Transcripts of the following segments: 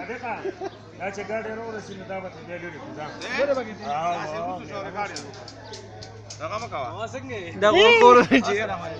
صدقه دا چې ګاډی راورسي نو دا به بیا لرې کړو ځه دغه مه کوه دا غوړ چې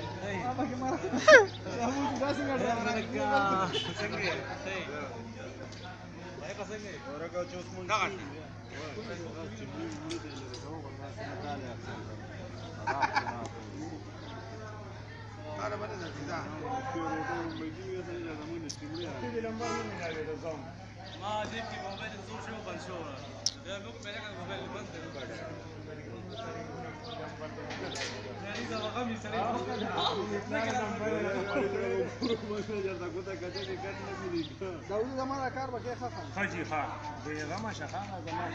خجي ښه بېغمه شه ښه زما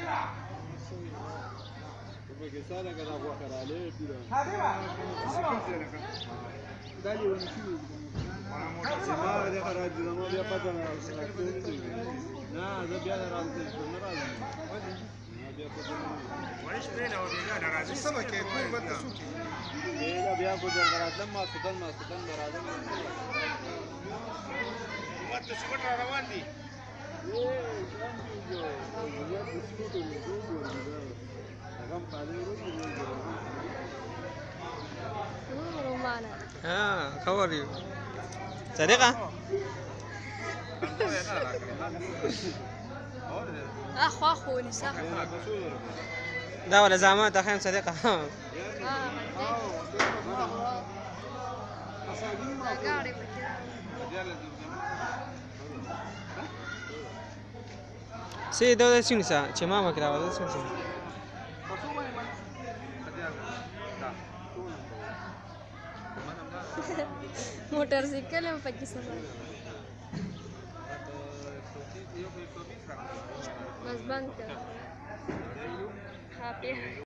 how are you صديقة أخو نساء ده ولا زعمات أخيرا صديقة Sí, debo decir que se mama que la verdad es motorcycle में 25 बस बंद कर